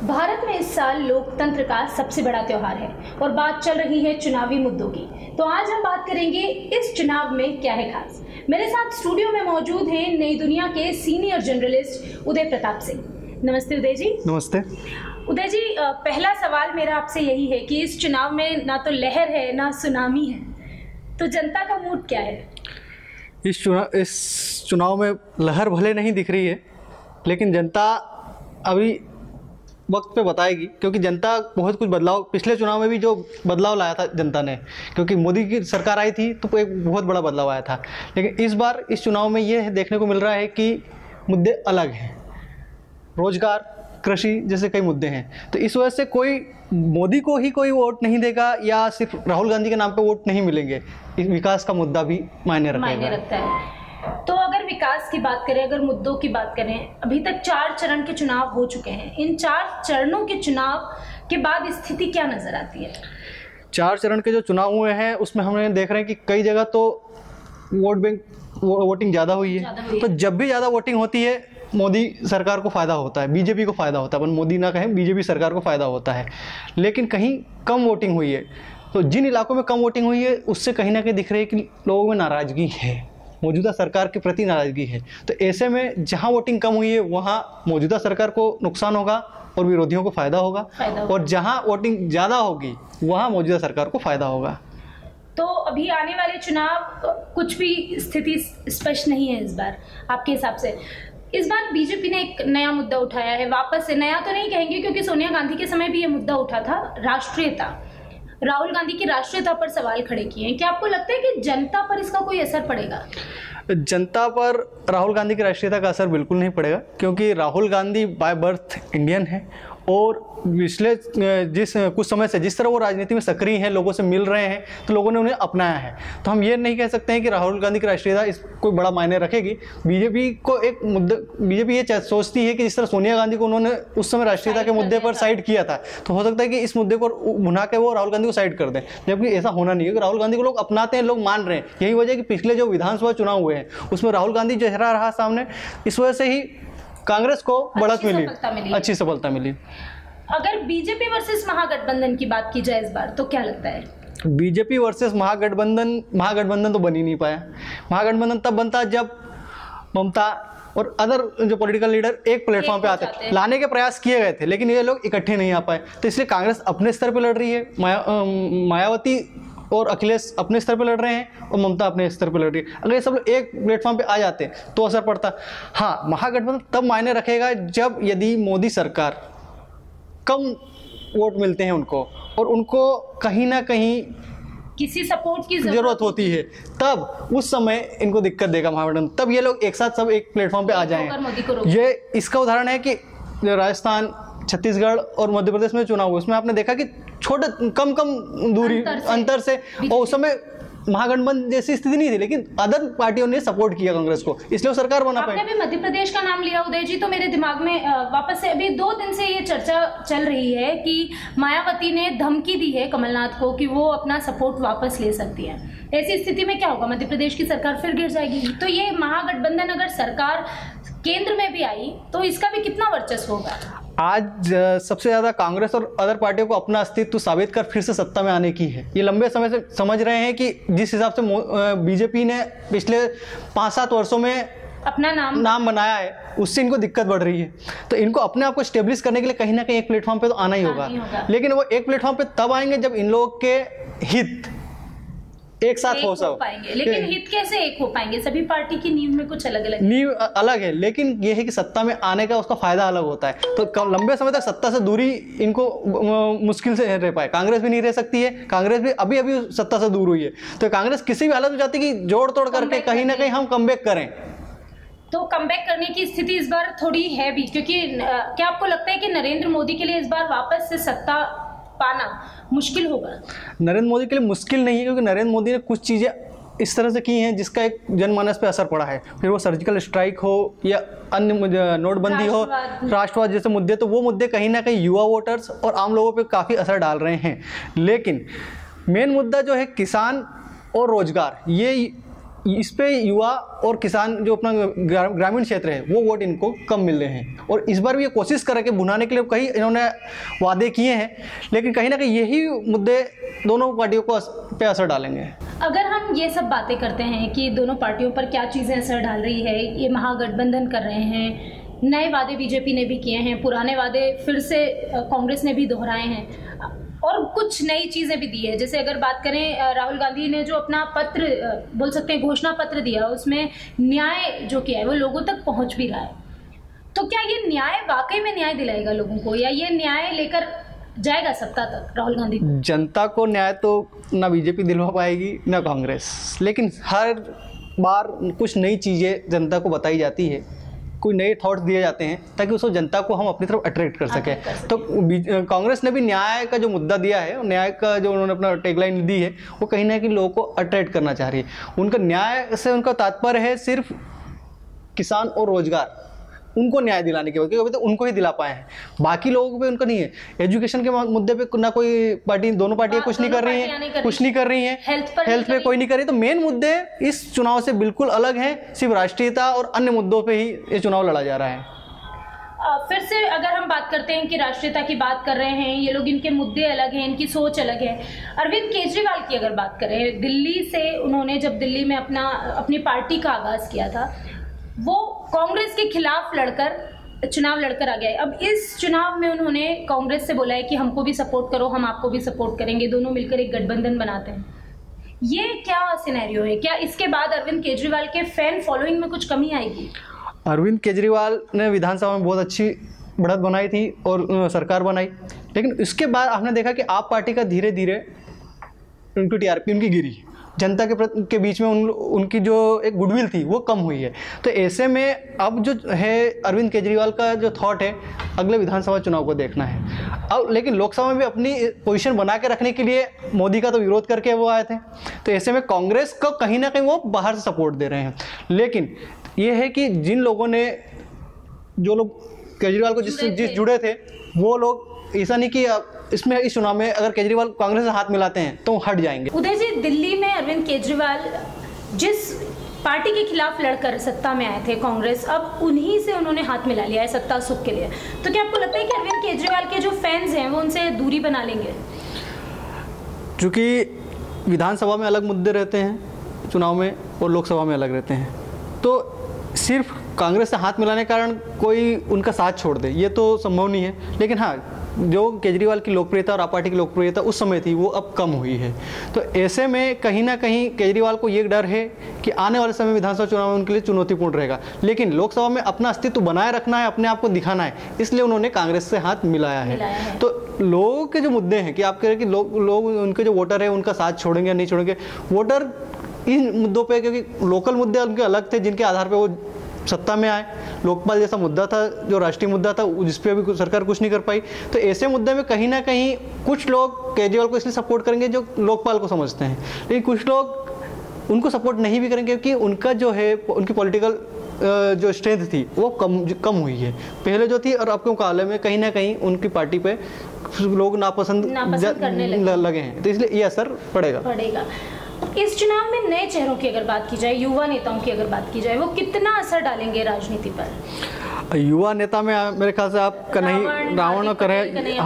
भारत में इस साल लोकतंत्र का सबसे बड़ा त्योहार है और बात चल रही है चुनावी मुद्दों की। तो आज हम बात करेंगे इस चुनाव में क्या है खास। मेरे साथ स्टूडियो में मौजूद हैं नई दुनिया के सीनियर जर्नलिस्ट उदय प्रताप सिंह। नमस्ते उदय जी। नमस्ते उदय जी, पहला सवाल मेरा आपसे यही है कि इस चुनाव में ना तो लहर है ना सुनामी है, तो जनता का मूड क्या है? इस चुनाव में लहर भले नहीं दिख रही है, लेकिन जनता अभी वक्त पे बताएगी, क्योंकि जनता बहुत कुछ बदलाव, पिछले चुनाव में भी जो बदलाव लाया था जनता ने, क्योंकि मोदी की सरकार आई थी तो एक बहुत बड़ा बदलाव आया था। लेकिन इस बार इस चुनाव में ये देखने को मिल रहा है कि मुद्दे अलग हैं, रोजगार, कृषि जैसे कई मुद्दे हैं। तो इस वजह से कोई मोदी को ही कोई वोट नहीं देगा या सिर्फ राहुल गांधी के नाम पे वोट नहीं मिलेंगे। इस विकास का मुद्दा भी मायने रखता है। तो अगर विकास की बात करें, अगर मुद्दों की बात करें, अभी तक 4 चरण के चुनाव हो चुके हैं। इन 4 चरणों के चुनाव के बाद स्थिति क्या नजर आती है? 4 चरण के जो चुनाव हुए हैं उसमें हम देख रहे हैं कि कई जगह तो वोटिंग ज़्यादा हुई है। तो जब भी ज़्यादा वोटिंग होती है मोदी सरकार को फ़ायदा होता है, बीजेपी को फ़ायदा होता है। अपन मोदी ना कहें, बीजेपी सरकार को फ़ायदा होता है। लेकिन कहीं कम वोटिंग हुई है, तो जिन इलाकों में कम वोटिंग हुई है उससे कहीं ना कहीं दिख रही है कि लोगों में नाराज़गी है, मौजूदा सरकार के प्रति नाराज़गी है। तो ऐसे में जहां वोटिंग कम हुई है वहां मौजूदा सरकार को नुकसान होगा और विरोधियों को फ़ायदा होगा, और जहां वोटिंग ज़्यादा होगी वहां मौजूदा सरकार को फ़ायदा होगा। तो अभी आने वाले चुनाव कुछ भी स्थिति स्पष्ट नहीं है इस बार आपके हिसाब से। इस बार बीजेपी ने एक नया मुद्दा उठाया है, वापस से। नया तो नहीं कहेंगे क्योंकि सोनिया गांधी के समय भी ये मुद्दा उठा था, राष्ट्रीयता। राहुल गांधी की राष्ट्रीयता पर सवाल खड़े किए हैं। क्या आपको लगता है कि जनता पर इसका कोई असर पड़ेगा? जनता पर राहुल गांधी की राष्ट्रीयता का असर बिल्कुल नहीं पड़ेगा, क्योंकि Rahul Gandhi by birth Indian है और पिछले कुछ समय से जिस तरह वो राजनीति में सक्रिय हैं, लोगों से मिल रहे हैं, तो लोगों ने उन्हें अपनाया है। तो हम ये नहीं कह सकते हैं कि राहुल गांधी की राष्ट्रीयता इस कोई बड़ा मायने रखेगी। बीजेपी को एक मुद्दा, बीजेपी ये सोचती है कि जिस तरह सोनिया गांधी को उन्होंने उस समय राष्ट्रीयता के मुद्दे पर साइड किया था, तो हो सकता है कि इस मुद्दे को भुना के वो राहुल गांधी को साइड कर दें, जबकि ऐसा होना नहीं है। राहुल गांधी को लोग अपनाते हैं, लोग मान रहे हैं। यही वजह है कि पिछले जो विधानसभा चुनाव हुए हैं उसमें राहुल गांधी चेहरा रहा सामने, इस वजह से ही कांग्रेस को बढ़त मिली, अच्छी सफलता मिली। अगर बीजेपी वर्सेस महागठबंधन की बात की जाए इस बार, तो क्या लगता है? बीजेपी वर्सेस महागठबंधन तो बन ही नहीं पाया। महागठबंधन तब बनता जब ममता और अदर जो पॉलिटिकल लीडर एक प्लेटफॉर्म पे आते, लाने के प्रयास किए गए थे, लेकिन ये लोग इकट्ठे नहीं आ पाए। तो इसलिए कांग्रेस अपने स्तर पर लड़ रही है, मायावती और अखिलेश अपने स्तर पर लड़ रहे हैं और ममता अपने स्तर पर लड़ रही है। अगर ये सब लोग एक प्लेटफॉर्म पे आ जाते तो असर पड़ता। हाँ, महागठबंधन तब मायने रखेगा जब यदि मोदी सरकार कम वोट मिलते हैं उनको और उनको कहीं ना कहीं किसी सपोर्ट की जरूरत होती है, तब उस समय इनको दिक्कत देगा महागठबंधन। तब ये लोग एक साथ सब एक प्लेटफॉर्म पे आ जाएंगे। ये इसका उदाहरण है कि राजस्थान, छत्तीसगढ़ और मध्य प्रदेश में चुनाव हुए, उसमें आपने देखा कि छोटे कम दूरी अंतर से और उस समय महागठबंधन जैसी स्थिति नहीं थी, लेकिन अदर पार्टियों ने सपोर्ट किया कांग्रेस को, इसलिए वो सरकार बना पाई। आपने अभी मध्य प्रदेश का नाम लिया उदय जी, तो मेरे दिमाग में वापस से अभी 2 दिन से ये चर्चा चल रही है कि मायावती ने धमकी दी है कमलनाथ को कि वो अपना सपोर्ट वापस ले सकती है। ऐसी स्थिति में क्या होगा? मध्य प्रदेश की सरकार फिर गिर जाएगी। तो ये महागठबंधन अगर सरकार केंद्र में भी आई तो इसका भी कितना वर्चस्व होगा? आज सबसे ज़्यादा कांग्रेस और अदर पार्टियों को अपना अस्तित्व साबित कर फिर से सत्ता में आने की है। ये लंबे समय से समझ रहे हैं कि जिस हिसाब से बीजेपी ने पिछले 5-7 वर्षों में अपना नाम बनाया है, उससे इनको दिक्कत बढ़ रही है। तो इनको अपने आप को स्टेब्लिश करने के लिए कहीं ना कहीं एक प्लेटफॉर्म पे तो आना ही होगा। लेकिन वो एक प्लेटफॉर्म पे तब आएंगे जब इन लोगों के हित एक साथ हो पाएंगे। लेकिन हित कैसे एक हो पाएंगे? सभी पार्टी की नींव में कुछ नींव अलग है, लेकिन ये है कि सत्ता में आने का उसका फायदा अलग होता है। तो लंबे समय तक सत्ता से दूरी इनको मुश्किल से रह पाए। कांग्रेस भी नहीं रह सकती है, कांग्रेस भी अभी सत्ता से दूर हुई है। तो कांग्रेस किसी भी हालत में चाहती है कि जोड़ तोड़ करके कहीं ना कहीं हम कमबैक करें। तो कमबैक करने की स्थिति इस बार थोड़ी है भी, क्योंकि क्या आपको लगता है कि नरेंद्र मोदी के लिए इस बार वापस से सत्ता पाना मुश्किल होगा? नरेंद्र मोदी के लिए मुश्किल नहीं है, क्योंकि नरेंद्र मोदी ने कुछ चीज़ें इस तरह से की हैं जिसका एक जनमानस पे असर पड़ा है। फिर वो सर्जिकल स्ट्राइक हो या अन्य नोटबंदी हो, राष्ट्रवाद जैसे मुद्दे, तो वो मुद्दे कहीं ना कहीं युवा वोटर्स और आम लोगों पे काफ़ी असर डाल रहे हैं। लेकिन मेन मुद्दा जो है किसान और रोजगार, ये इस पे युवा और किसान जो अपना ग्रामीण क्षेत्र है वो वोट इनको कम मिल रहे हैं। और इस बार भी ये कोशिश करके भुनाने के लिए कई इन्होंने वादे किए हैं, लेकिन कहीं ना कहीं यही मुद्दे दोनों पार्टियों को पे असर डालेंगे। अगर हम ये सब बातें करते हैं कि दोनों पार्टियों पर क्या चीज़ें असर डाल रही है, ये महागठबंधन कर रहे हैं, नए वादे बीजेपी ने भी किए हैं, पुराने वादे फिर से कांग्रेस ने भी दोहराए हैं और कुछ नई चीज़ें भी दी है। जैसे अगर बात करें राहुल गांधी ने जो अपना पत्र बोल सकते हैं घोषणा पत्र दिया, उसमें न्याय जो किया है वो लोगों तक पहुंच भी रहा है। तो क्या ये न्याय वाकई में न्याय दिलाएगा लोगों को, या ये न्याय लेकर जाएगा सत्ता तक राहुल गांधी? जनता को न्याय तो ना बीजेपी दिलवा पाएगी ना कांग्रेस, लेकिन हर बार कुछ नई चीज़ें जनता को बताई जाती है, कोई नए थॉट्स दिए जाते हैं ताकि उसको जनता को हम अपनी तरफ अट्रैक्ट कर सकें। तो कांग्रेस ने भी न्याय का जो मुद्दा दिया है, न्याय का जो उन्होंने अपना टैगलाइन दी है, वो कहीं ना कहीं लोगों को अट्रैक्ट करना चाह रही है। उनका न्याय से उनका तात्पर्य है सिर्फ किसान और रोजगार, उनको न्याय दिलाने के बाद, क्योंकि अभी तो उनको ही दिला पाए हैं, बाकी लोगों पे उनका नहीं है। एजुकेशन के मुद्दे पे ना कोई पार्टी, दोनों पार्टियां कुछ नहीं कर रही हैं, हेल्थ पे कोई नहीं कर रही। तो मेन मुद्दे इस चुनाव से बिल्कुल अलग हैं, सिर्फ राष्ट्रीयता और अन्य मुद्दों पे ही ये चुनाव लड़ा जा रहा है। फिर से अगर हम बात करते हैं कि राष्ट्रीयता की बात कर रहे हैं, ये लोग, इनके मुद्दे अलग हैं, इनकी सोच अलग है। अरविंद केजरीवाल की अगर बात करें, दिल्ली से उन्होंने जब दिल्ली में अपनी पार्टी का आगाज़ किया था, वो कांग्रेस के खिलाफ चुनाव लड़कर आ गए। अब इस चुनाव में उन्होंने कांग्रेस से बोला है कि हमको भी सपोर्ट करो, हम आपको भी सपोर्ट करेंगे, दोनों मिलकर एक गठबंधन बनाते हैं। ये क्या सिनेरियो है? क्या इसके बाद अरविंद केजरीवाल के फैन फॉलोइंग में कुछ कमी आएगी? अरविंद केजरीवाल ने विधानसभा में बहुत अच्छी बढ़त बनाई थी और सरकार बनाई, लेकिन इसके बाद आपने देखा कि आप पार्टी का धीरे धीरे उनकी टीआरपी उनकी गिरी, जनता के बीच में उनकी जो एक गुडविल थी वो कम हुई है। तो ऐसे में अब जो है अरविंद केजरीवाल का जो थॉट है, अगले विधानसभा चुनाव को देखना है। अब लेकिन लोकसभा में भी अपनी पोजीशन बना के रखने के लिए मोदी का तो विरोध करके वो आए थे, तो ऐसे में कांग्रेस को कहीं ना कहीं वो बाहर से सपोर्ट दे रहे हैं। लेकिन ये है कि जिन लोगों ने, जो लोग केजरीवाल को जिस जुड़े थे, वो लोग ऐसा नहीं कि इसमें इस चुनाव में अगर केजरीवाल कांग्रेस से हाथ मिलाते हैं तो हट जाएंगे। उदय जी, दिल्ली में अरविंद केजरीवाल जिस पार्टी के खिलाफ लड़कर सत्ता में आए थे कांग्रेस, अब उन्हीं से उन्होंने हाथ मिला लिया है सत्ता सुख के लिए। तो क्या आपको लगता है कि अरविंद केजरीवाल के जो फैंस हैं वो उनसे दूरी बना लेंगे? क्योंकि विधानसभा में अलग मुद्दे रहते हैं चुनाव में और लोकसभा में अलग रहते हैं, तो सिर्फ कांग्रेस से हाथ मिलाने के कारण कोई उनका साथ छोड़ दे ये तो संभव नहीं है। लेकिन हाँ, जो केजरीवाल की लोकप्रियता और आप पार्टी की लोकप्रियता उस समय थी वो अब कम हुई है। तो ऐसे में कहीं ना कहीं केजरीवाल को ये डर है कि आने वाले समय विधानसभा चुनाव में उनके लिए चुनौतीपूर्ण रहेगा, लेकिन लोकसभा में अपना अस्तित्व बनाए रखना है, अपने आप को दिखाना है, इसलिए उन्होंने कांग्रेस से हाथ मिलाया है। तो लोगों के जो मुद्दे हैं कि आप कह रहे हैं कि लोग उनके जो वोटर है उनका साथ छोड़ेंगे या नहीं छोड़ेंगे, वोटर इन मुद्दों पर, क्योंकि लोकल मुद्दे उनके अलग थे जिनके आधार पर वो सत्ता में आए, लोकपाल जैसा मुद्दा था जो राष्ट्रीय मुद्दा था जिस पे अभी सरकार कुछ नहीं कर पाई। तो ऐसे मुद्दे में कहीं ना कहीं कुछ लोग केजरीवाल को इसलिए सपोर्ट करेंगे जो लोकपाल को समझते हैं, लेकिन कुछ लोग उनको सपोर्ट नहीं भी करेंगे क्योंकि उनका जो है उनकी पॉलिटिकल जो स्ट्रेंथ थी वो कम हुई है पहले जो थी, और आपके मुकाबले में कहीं ना कहीं उनकी पार्टी पे लोग नापसंद करने लगे हैं, तो इसलिए ये असर पड़ेगा। इस चुनाव में नए चेहरों की अगर बात की जाए, युवा नेताओं की अगर बात की जाए, वो कितना असर डालेंगे राजनीति पर? युवा नेता में मेरे ख्याल से आप रावण करे,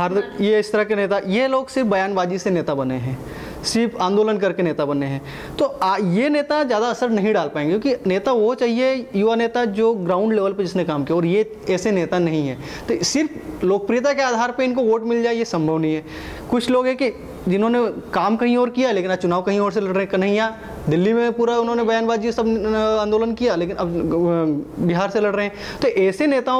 ये इस तरह के नेता, ये लोग सिर्फ बयानबाजी से नेता बने हैं, सिर्फ आंदोलन करके नेता बने हैं। तो ये नेता ज़्यादा असर नहीं डाल पाएंगे, क्योंकि नेता वो चाहिए, युवा नेता जो ग्राउंड लेवल पे जिसने काम किया, और ये ऐसे नेता नहीं है। तो सिर्फ लोकप्रियता के आधार पे इनको वोट मिल जाए ये संभव नहीं है। कुछ लोग हैं कि जिन्होंने काम कहीं और किया लेकिन आज चुनाव कहीं और से लड़ रहे हैं। कन्हैया दिल्ली में पूरा उन्होंने बयानबाजी सब आंदोलन किया, लेकिन अब बिहार से लड़ रहे हैं। तो ऐसे नेताओं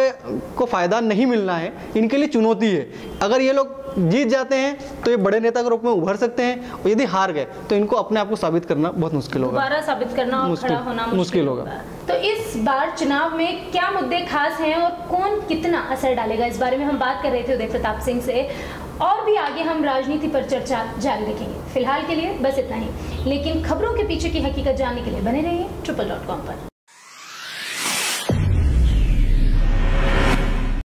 को फ़ायदा नहीं मिलना है, इनके लिए चुनौती है। अगर ये लोग जीत जाते हैं तो ये बड़े नेता के रूप में उभर सकते हैं, और यदि हार गए तो इनको अपने आप को साबित करना बहुत मुश्किल होगा, दोबारा साबित करना और खड़ा होना मुश्किल होगा। तो इस बार चुनाव में क्या मुद्दे खास हैं और कौन कितना असर डालेगा, इस बारे में हम बात कर रहे थे उदय प्रताप सिंह से, और भी आगे हम राजनीति पर चर्चा जारी रखेंगे। फिलहाल के लिए बस इतना ही, लेकिन खबरों के पीछे की हकीकत जानने के लिए बने रहिए triple.com पर।